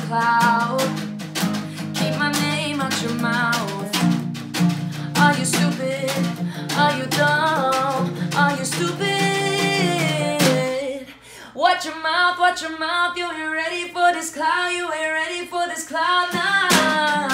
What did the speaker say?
cloud. Keep my name out your mouth. Are you stupid? Are you dumb? Are you stupid? Watch your mouth, you ain't ready for this cloud. You ain't ready for this cloud now.